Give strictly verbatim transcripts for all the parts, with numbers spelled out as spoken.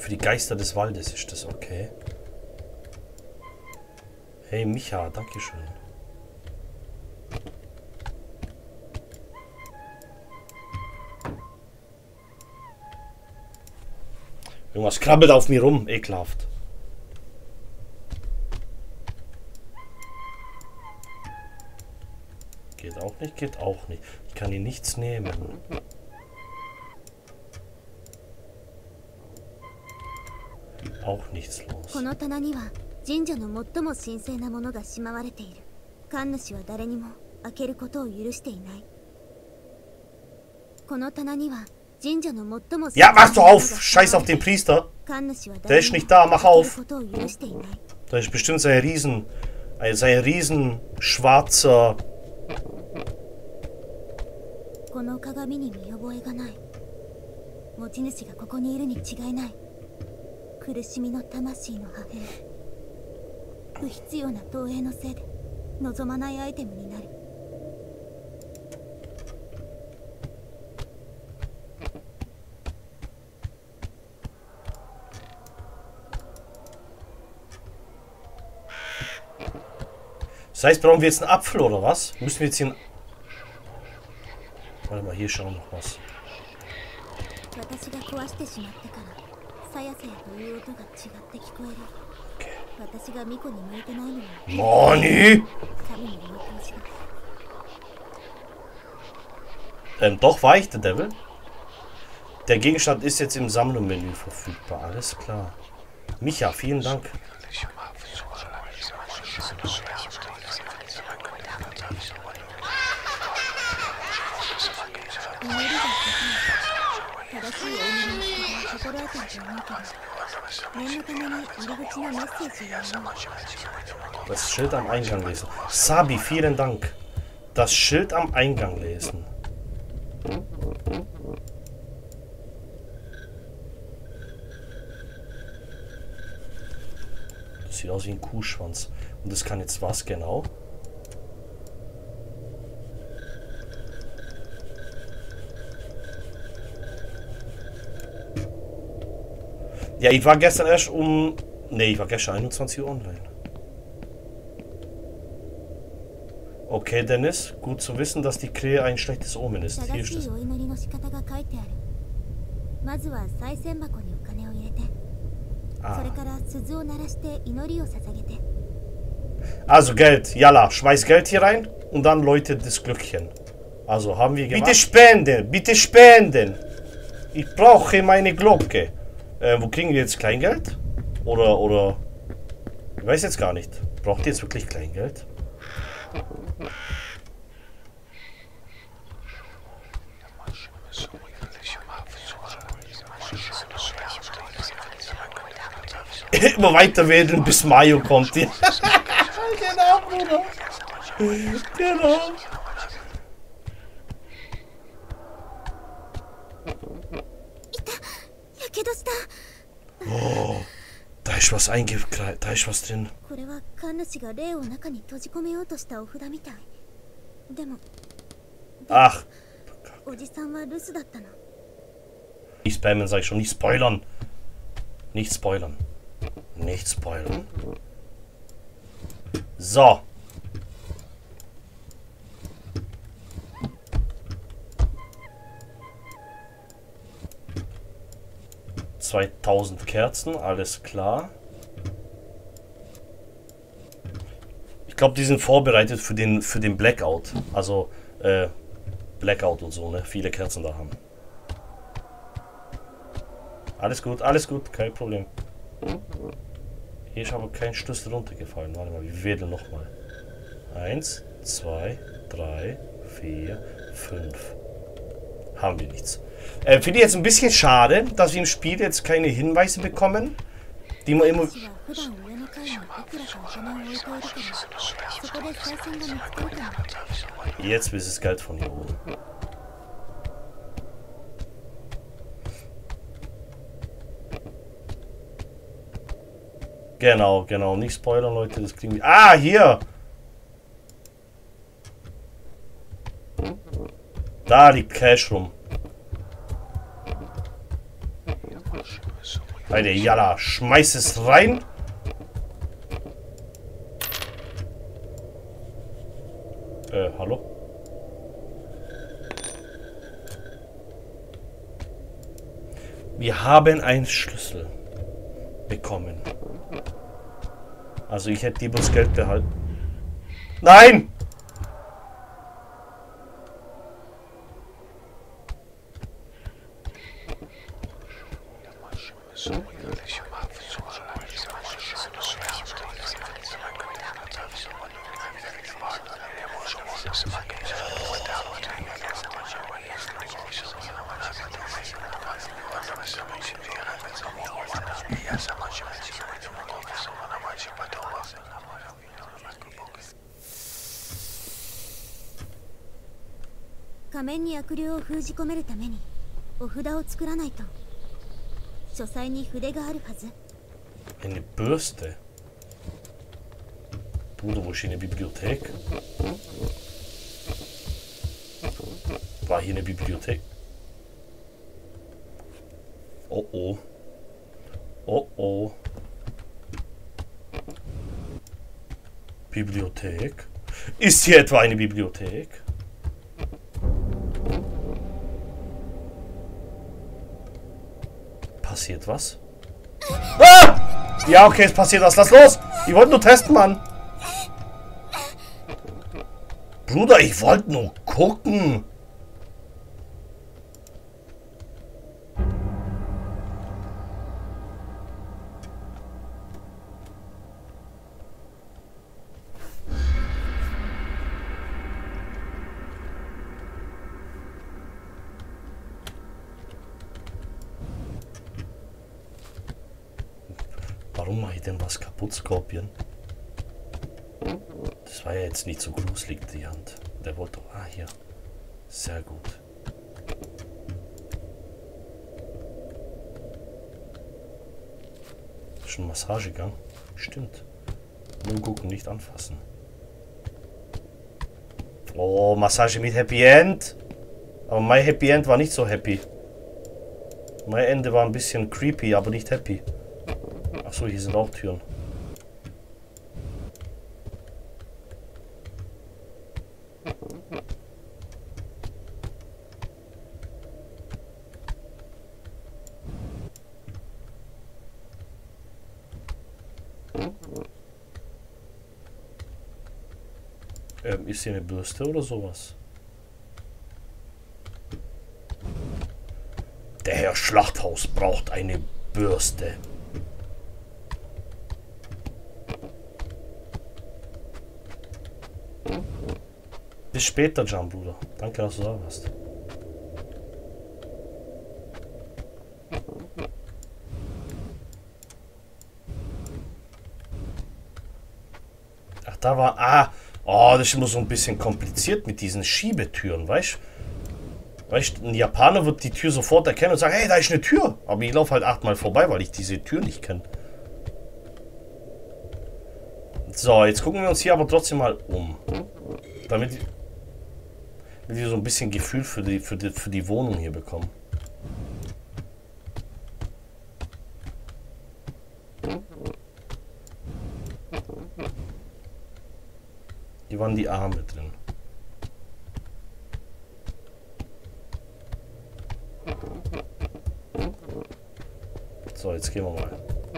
Für die Geister des Waldes ist das okay. Hey Micha, dankeschön. Irgendwas krabbelt auf mir rum, ekelhaft. Geht auch nicht, geht auch nicht. Ich kann hier nichts nehmen. Auch nichts los. Ja, mach doch auf! Scheiß auf den Priester! Der ist nicht da, mach auf! Da ist bestimmt sein Riesen... Sein riesen schwarzer... Das heißt, brauchen wir jetzt einen Apfel oder was? Müssen wir jetzt hier einen... Warte mal, hier schauen noch was. Okay. Moni! Ähm, doch war ich der Devil. Der Gegenstand ist jetzt im Sammlungsmenü verfügbar. Alles klar. Micha, vielen Dank. Das Schild am Eingang lesen. Sabi, vielen Dank. Das Schild am Eingang lesen. Das sieht aus wie ein Kuhschwanz. Und das kann jetzt was genau? Ja, ich war gestern erst um... Ne, ich war gestern einundzwanzig Uhr online. Okay, Dennis. Gut zu wissen, dass die Krähe ein schlechtes Omen ist. Hier ist es. Ah. Also Geld. Jalla, schmeiß Geld hier rein und dann läutet das Glöckchen. Also haben wir gemacht. Bitte spenden, bitte spenden. Ich brauche meine Glocke. Äh, wo kriegen wir jetzt Kleingeld? Oder, oder... Ich weiß jetzt gar nicht. Braucht ihr jetzt wirklich Kleingeld? Immer weiter wedeln, bis Mayo kommt. Genau, Bruder. Genau. Oh, da ist was eingekleidet, da ist was drin. Ach. Nicht spammen, sag ich schon, nicht spoilern. Nicht spoilern. Nicht spoilern. So. zweitausend Kerzen, alles klar. Ich glaube, die sind vorbereitet für den, für den Blackout. Also, äh, Blackout und so, ne? Viele Kerzen da haben. Alles gut, alles gut, kein Problem. Hier ist aber kein Schlüssel runtergefallen. Warte mal, wir wählen nochmal. Eins, zwei, drei, vier, fünf. Haben wir nichts. Äh, finde ich jetzt ein bisschen schade, dass wir im Spiel jetzt keine Hinweise bekommen, die man immer... Jetzt ist es Geld von hier oben. Genau, genau. Nicht spoilern, Leute. Das kriegen wir... Ah, hier! Da liegt Cash rum. Eine Jalla, schmeiß es rein. Äh, hallo? Wir haben einen Schlüssel bekommen. Also ich hätte lieber das Geld behalten. Nein! Eine Bürste. Bruder, wo ist hier eine Bibliothek? War hier eine Bibliothek? Oh oh. Oh oh. Bibliothek? Ist hier etwa eine Bibliothek? Passiert was? Ah! Ja, okay, es passiert was. Lass los! Ich wollte nur testen, Mann. Bruder, ich wollte nur gucken. Warum mache ich denn was kaputt, Skorpion? Das war ja jetzt nicht so gruselig, die Hand. Der wollte doch... Ah, hier. Sehr gut. Schon ein Massagegang? Stimmt. Nur gucken, nicht anfassen. Oh, Massage mit Happy End. Aber mein Happy End war nicht so happy. Mein Ende war ein bisschen creepy, aber nicht happy. Achso, hier sind auch Türen. Ähm, ist hier eine Bürste oder sowas? Der Herr Schlachthaus braucht eine Bürste. Bis später, Jan, Bruder. Danke, dass du da warst. Ach, da war... Ah! Oh, das ist immer so ein bisschen kompliziert mit diesen Schiebetüren, weißt du? Weißt du, ein Japaner wird die Tür sofort erkennen und sagen, hey, da ist eine Tür. Aber ich laufe halt achtmal vorbei, weil ich diese Tür nicht kenne. So, jetzt gucken wir uns hier aber trotzdem mal um. Damit, damit wir so ein bisschen Gefühl für die, für die, für die Wohnung hier bekommen. Hier waren die Arme drin. So, jetzt gehen wir mal.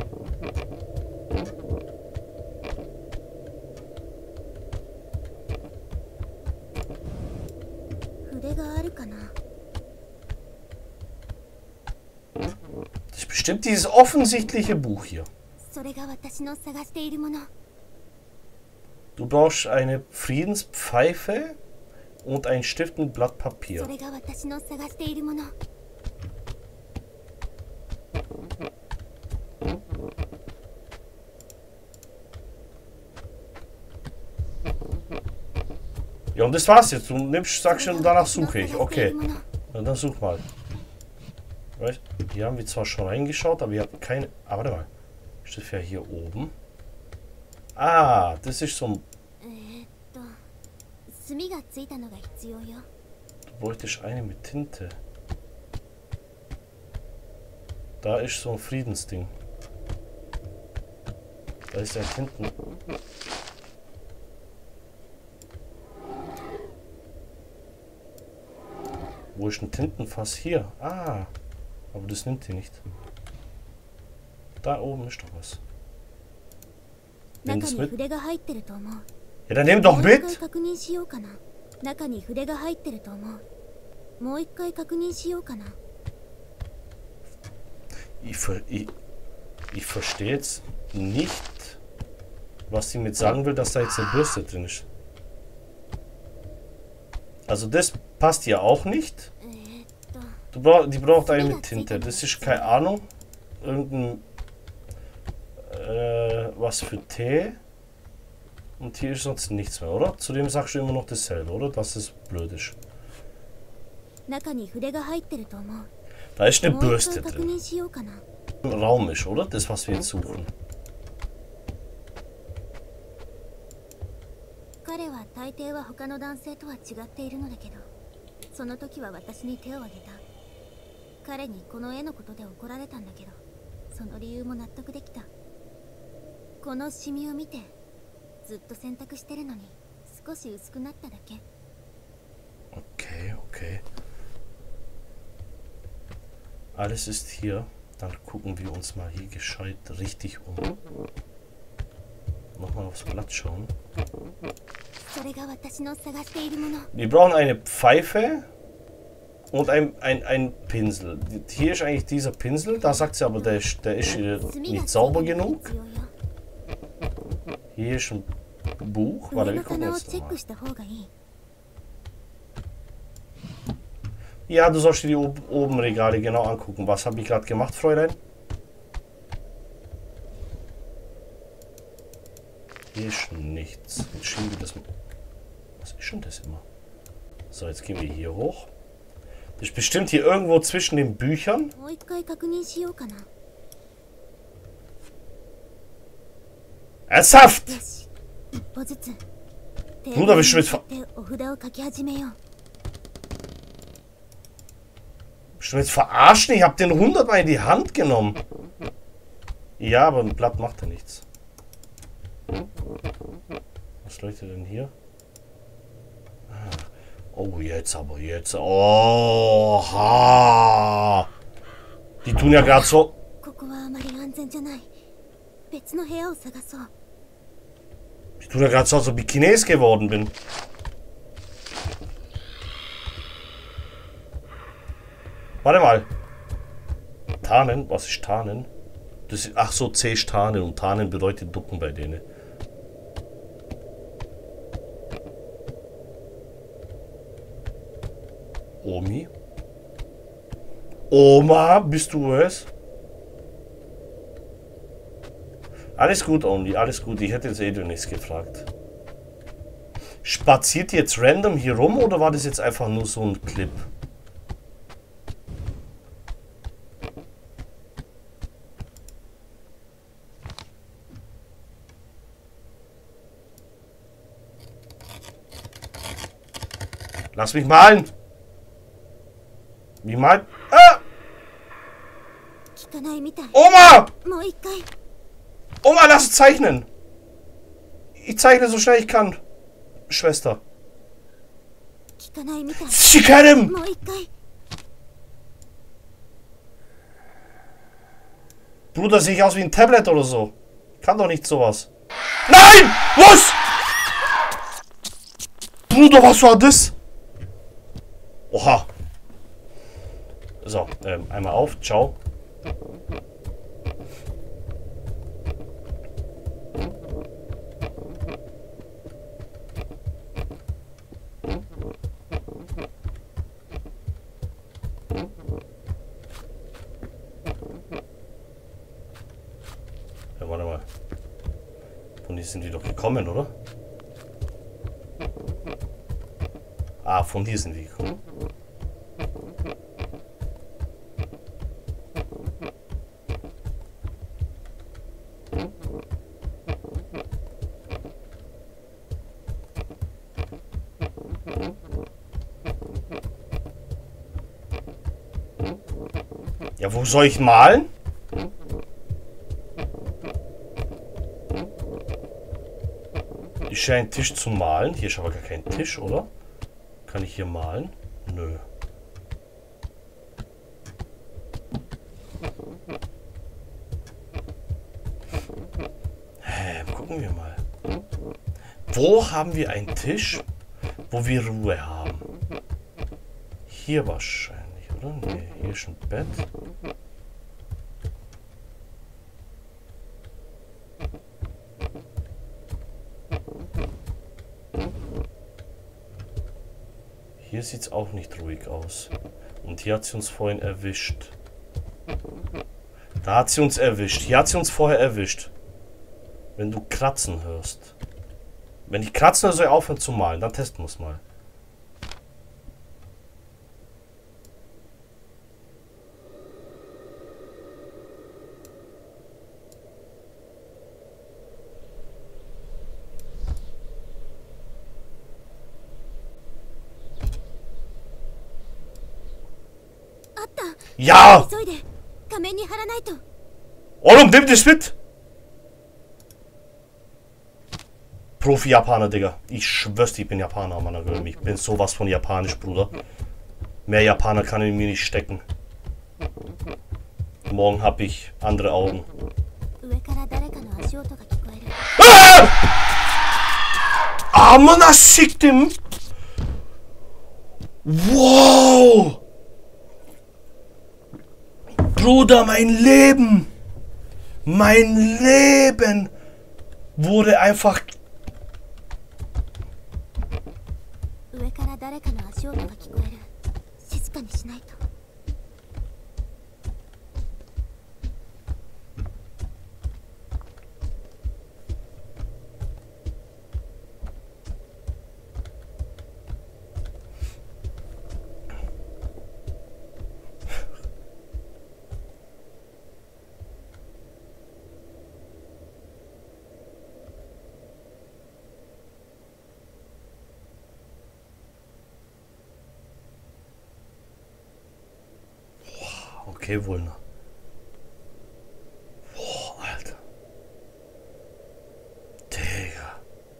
Das ist bestimmt dieses offensichtliche Buch hier. Du brauchst eine Friedenspfeife und ein Stift und Blatt Papier. Ja, und das war's jetzt. Du nimmst, sagst schon, danach suche ich. Okay. Na, dann such mal. Weißt, hier haben wir zwar schon reingeschaut, aber wir hatten keine... Ah, warte mal. Ist das ja hier oben? Ah, das ist so ein... Du bräuchtest eine mit Tinte. Da ist so ein Friedensding. Da ist er hinten. Wo ist ein Tintenfass? Hier. Ah. Aber das nimmt die nicht. Da oben ist doch was. Nimm's mit. Ja, dann nimm doch mit! Ich, ver ich, ich verstehe jetzt nicht, was sie mit sagen will, dass da jetzt eine Bürste drin ist. Also das passt ja auch nicht. Du brauch, die braucht eine mit Tinte. Das ist keine Ahnung. Irgendein äh, was für Tee. Und hier ist sonst nichts mehr, oder? Zudem sagst du immer noch dasselbe, oder? Dass es blöd ist. Da ist eine Bürste drin. Im Raum ist, oder? Das, was wir jetzt suchen. Okay, okay. Alles ist hier. Dann gucken wir uns mal hier gescheit richtig um. Nochmal aufs Blatt schauen. Wir brauchen eine Pfeife und ein, ein, ein Pinsel. Hier ist eigentlich dieser Pinsel. Da sagt sie aber, der ist, der ist nicht sauber genug. Hier ist ein Buch. Warte, wir gucken uns das mal. Ja, du sollst dir die ob oben Regale genau angucken. Was habe ich gerade gemacht, Fräulein? Hier ist nichts. Jetzt schieben wir das mal. Was ist denn das immer? So, jetzt gehen wir hier hoch. Das ist bestimmt hier irgendwo zwischen den Büchern. Ernsthaft! Bruder, bist du mit ver Bist du jetzt verarschen? Ich hab den hundertmal in die Hand genommen. Ja, aber ein Blatt macht ja nichts. Was leuchtet denn hier? Oh, jetzt aber, jetzt. Oha! Die tun ja gerade so. Ich tue ja gerade so, als ob ich Chines geworden bin. Warte mal. Tarnen? Was ist Tarnen? Das ist, ach so, C ist Tarnen und Tarnen bedeutet Ducken bei denen. Omi? Oma, bist du es? Alles gut, Omi, alles gut. Ich hätte jetzt eh nichts gefragt. Spaziert jetzt random hier rum oder war das jetzt einfach nur so ein Clip? Lass mich malen! Wie malt? Ah! Oma! Oma, lass zeichnen! Ich zeichne so schnell ich kann. Schwester. Shikarim! Bruder, sehe ich aus wie ein Tablet oder so? Kann doch nicht sowas. Nein! Was? Bruder, was war das? Oha. So, ähm, einmal auf. Ciao. Ja, warte mal. Von hier sind die doch gekommen, oder? Ah, von hier sind die gekommen. Ja, Ja, wo soll ich malen? Ich scheine einen Tisch zu malen. Hier ist aber gar kein Tisch, oder? Kann ich hier malen? Nö. Hä, gucken wir mal. Wo haben wir einen Tisch, wo wir Ruhe haben? Hier wahrscheinlich, oder? Ne, hier ist ein Bett. Hier sieht es auch nicht ruhig aus. Und hier hat sie uns vorhin erwischt. Da hat sie uns erwischt. Hier hat sie uns vorher erwischt. Wenn du kratzen hörst. Wenn ich kratzen höre, soll ich aufhören zu malen. Dann testen wir es mal. Ja! Oğlum, nimm das mit! Profi-Japaner, Digga. Ich schwör's dir, ich bin Japaner, Mann. Ich bin sowas von japanisch, Bruder. Mehr Japaner kann in mir nicht stecken. Morgen hab ich andere Augen. Ah! Amına siktim! Wow! Bruder, mein Leben, mein Leben wurde einfach... Okay, wohl noch. Boah, Alter. Digga.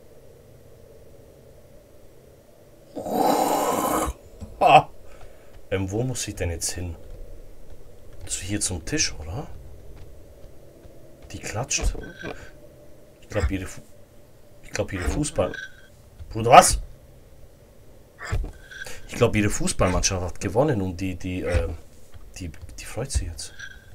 Ah. Ähm, wo muss ich denn jetzt hin? So, hier zum Tisch, oder? Die klatscht. Ich glaube, jede, Fu ich glaube, jede Fußball... Bruder, was? Ich glaube, jede Fußballmannschaft hat gewonnen und die, die, äh, die, die freut sich jetzt.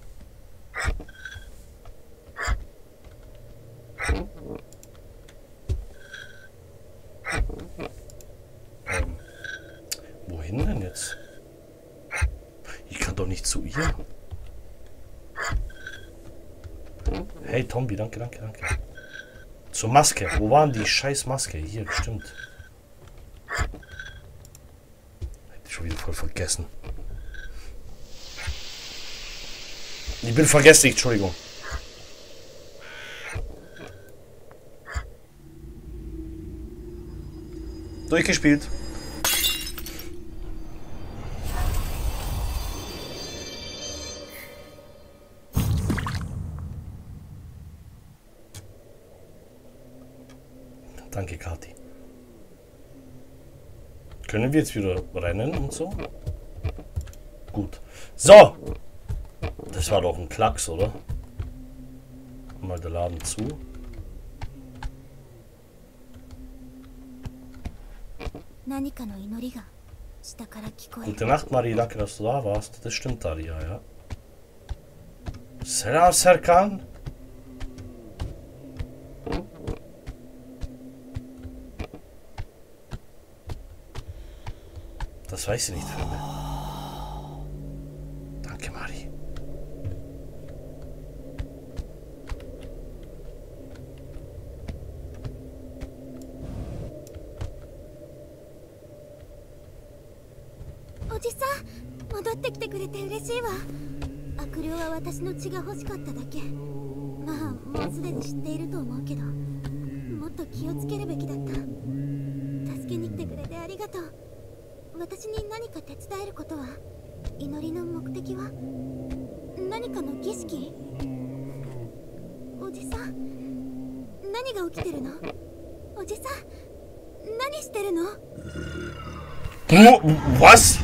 Ähm, wohin denn jetzt? Ich kann doch nicht zu ihr. Hey Tombi, danke, danke, danke. Zur Maske. Wo waren die scheiß Maske? Hier, bestimmt. Hätte ich schon wieder voll vergessen. Ich bin vergesslich, Entschuldigung. Durchgespielt. Danke, Kathi. Können wir jetzt wieder rennen und so? Gut. So! Das war doch ein Klacks, oder? Mal der Laden zu. Gute Nacht, Marie. Danke, dass du da warst. Das stimmt, Daria, ja. Selam, Serkan. Das weiß ich nicht, Freunde. Danke, Marie. Oji-san, 戻ってきてくれて嬉しいわ。悪霊は私の血が欲しかっただけ。まあ、もうすでに知っていると思うけど、もっと気をつけるべきだった。助けに来てくれてありがとう。私に何か手伝えることは？祈りの目的は？ 何かの儀式？おじさん、何が起きてるの？おじさん、何してるの？ Was?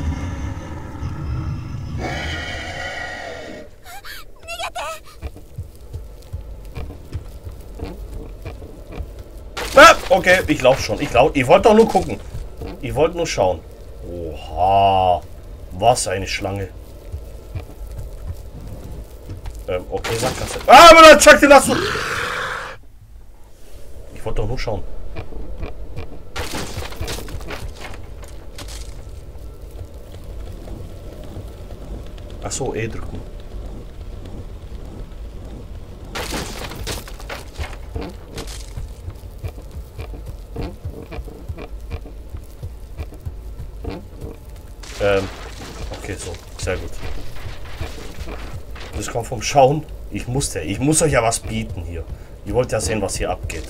Ah, okay, ich lauf schon. Ich lauf. Ich wollte doch nur gucken. Ich wollte nur schauen. Oha. Was eine Schlange. Ähm, okay, Sackgasse. Ah, aber dann Chuck, den hast du. Ich wollte doch nur schauen. Ach so, E drücken. Ähm, okay, so. Sehr gut. Das kommt vom Schauen. Ich musste, ich muss euch ja was bieten hier. Ihr wollt ja sehen, was hier abgeht.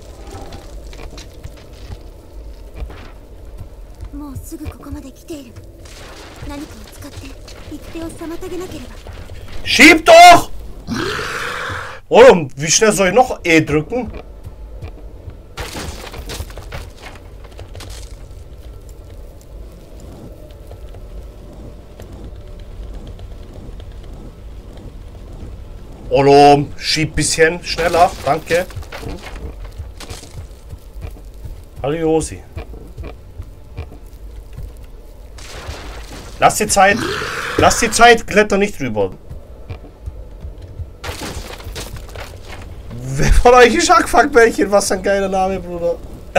Schieb doch! Oh, wie schnell soll ich noch E drücken? Hallo, schieb bisschen schneller, danke. Hallo Josi. Lass die Zeit, lass die Zeit, kletter nicht drüber. Wer von euch ist Hackfuckbällchen? Was ein geiler Name, Bruder.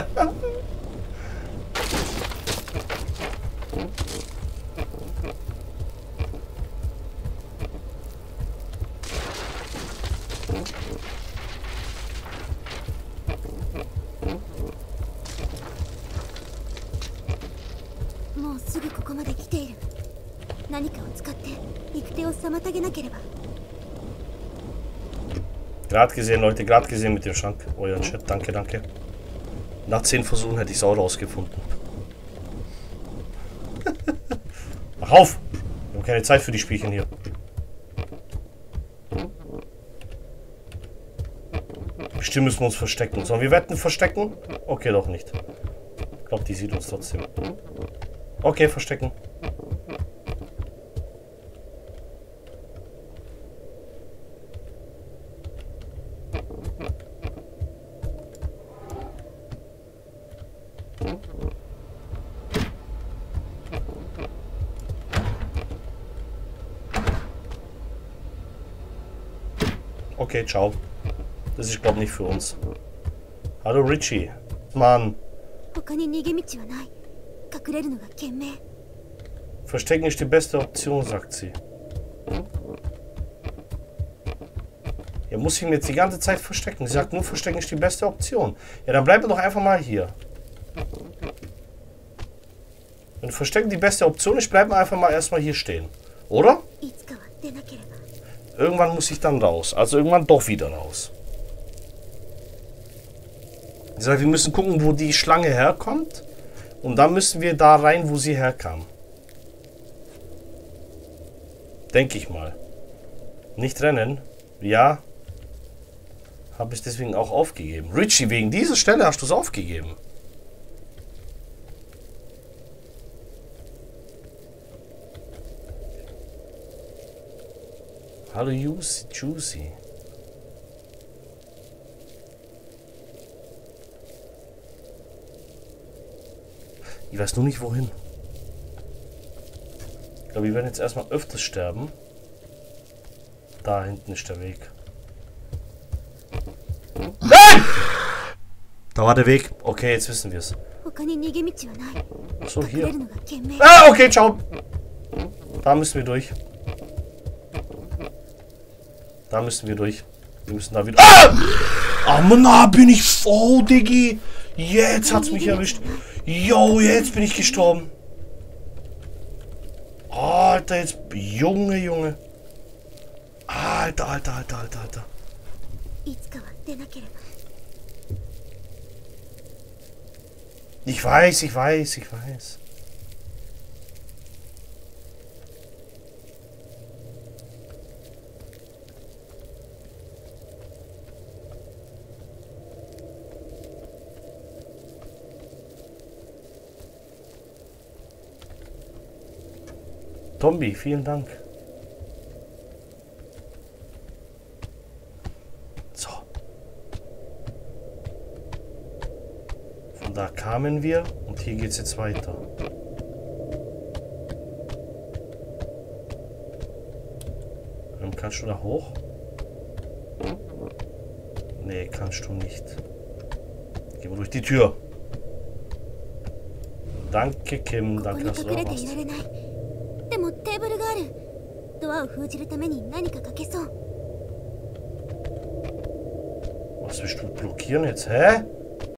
Gerade gesehen, Leute, gerade gesehen mit dem Schrank. Euer Chat, danke, danke. Nach zehn Versuchen hätte ich es auch rausgefunden. Mach auf! Wir haben keine Zeit für die Spielchen hier. Bestimmt müssen wir uns verstecken. Sollen wir wetten verstecken? Okay, doch nicht. Ich glaube, die sieht uns trotzdem. Okay, verstecken. Okay, ciao. Das ist, glaube ich, nicht für uns. Hallo, Richie. Mann. Verstecken ist die beste Option, sagt sie. Ja, muss ich mir jetzt die ganze Zeit verstecken? Sie sagt nur, verstecken ist die beste Option. Ja, dann bleiben wir doch einfach mal hier. Wenn Verstecken die beste Option ist, bleiben wir einfach mal erstmal hier stehen. Oder? Irgendwann muss ich dann raus. Also irgendwann doch wieder raus. Ich sage, wir müssen gucken, wo die Schlange herkommt. Und dann müssen wir da rein, wo sie herkam. Denke ich mal. Nicht rennen. Ja. Habe ich deswegen auch aufgegeben. Richie, wegen dieser Stelle hast du es aufgegeben. Hallo Juicy, Juicy. Ich weiß nur nicht wohin. Ich glaube, wir werden jetzt erstmal öfters sterben. Da hinten ist der Weg. Nein! Da war der Weg. Okay, jetzt wissen wir es. So, hier. Ah, okay, ciao. Da müssen wir durch. Da müssen wir durch. Wir müssen da wieder... Ah! Ah, Mann, da bin ich... Oh, Diggi. Jetzt hat's mich erwischt. Yo, jetzt bin ich gestorben. Alter, jetzt... Junge, Junge. Alter, Alter, Alter, Alter, Alter. Ich weiß, ich weiß, ich weiß. Tombi, vielen Dank. So. Von da kamen wir und hier geht's jetzt weiter. Ähm, kannst du da hoch? Nee, kannst du nicht. Geh mal durch die Tür. Danke, Kim. Danke, dass du da warst. でもテーブルがある。ドアを封じるために何かかけそう。 Was willst du blockieren jetzt? Hä?